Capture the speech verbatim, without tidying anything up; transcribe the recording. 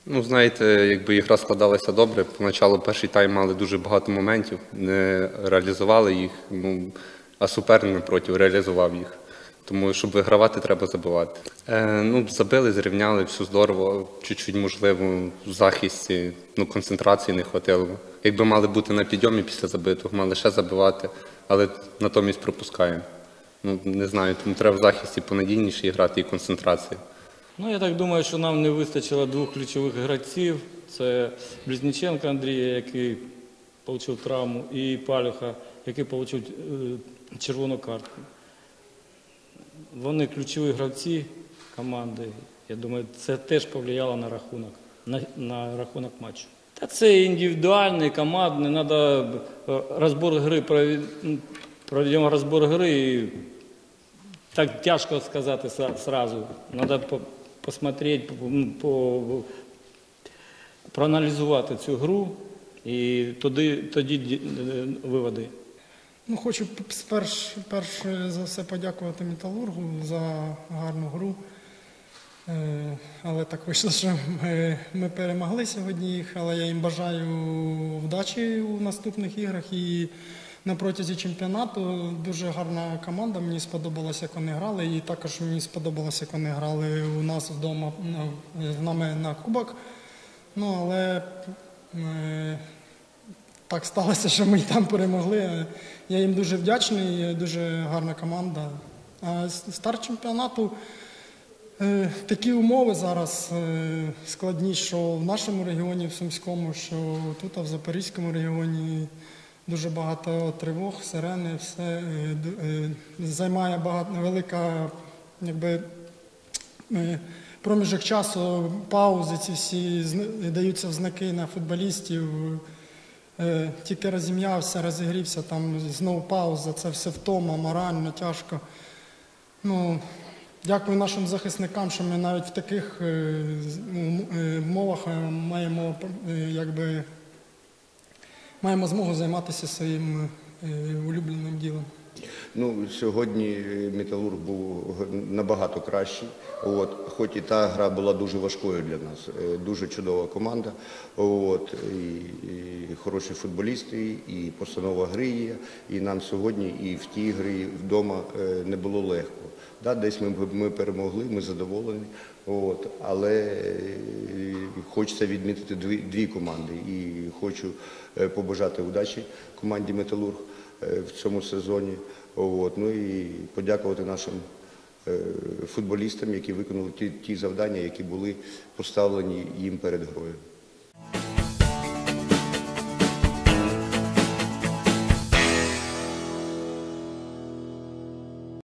Ну, знаєте, якби ігра складалася добре, поначалу перший тайм мали дуже багато моментів, не реалізували їх, ну, а суперник напротив реалізував їх. Тому, щоб вигравати, треба забивати. Е, ну, забили, зрівняли, все здорово, чуть-чуть, можливо, в захисті, ну, концентрації не хватило. Якби мали бути на підйомі після забитого, мали ще забивати, але натомість пропускаємо. Ну, не знаю, тому треба в захисті понадійніше грати і концентрації. Ну, я так думаю, що нам не вистачило двох ключових гравців. Це Близніченко Андрія, який отримав травму, і Палюха, який отримав червону картку. Вони ключові гравці команди. Я думаю, це теж повлияло на рахунок, на, на рахунок матчу. Та це індивідуальний, командний, треба розбір гри, проведемо розбір гри, і так тяжко сказати сразу. Треба посмотреть, по, проаналізувати цю гру і тоді, тоді виводи. Ну, хочу перш, перш за все подякувати «Металургу» за гарну гру. Е, але так вийшло, що ми, ми перемогли сьогодні їх, але я їм бажаю вдачі у наступних іграх. І на протязі чемпіонату дуже гарна команда, мені сподобалося, як вони грали. І також мені сподобалося, як вони грали у нас вдома з нами на кубок. Ну, але е, так сталося, що ми там перемогли. Я їм дуже вдячний, дуже гарна команда. А старт чемпіонату, е, такі умови зараз е, складні, що в нашому регіоні, в Сумському, що тут, а в Запорізькому регіоні дуже багато тривог, сирени, все е, е, займає багато, велика, якби, е, проміжок часу, паузи ці всі, даються взнаки на футболістів. Тільки розім'явся, розігрівся, там знову пауза, це все втома, морально, тяжко. Ну, дякую нашим захисникам, що ми навіть в таких умовах маємо, якби, маємо змогу займатися своїм улюбленим ділом. Ну, сьогодні «Металург» був набагато кращий. От, хоч і та гра була дуже важкою для нас. Дуже чудова команда. От, і, і хороші футболісти, і постанова гри є. І нам сьогодні і в тій грі вдома не було легко. Да, десь ми, ми перемогли, ми задоволені. От, але хочеться відмітити дві, дві команди. І хочу побажати удачі команді «Металург» в цьому сезоні. От, ну і подякувати нашим е, футболістам, які виконали ті, ті завдання, які були поставлені їм перед грою.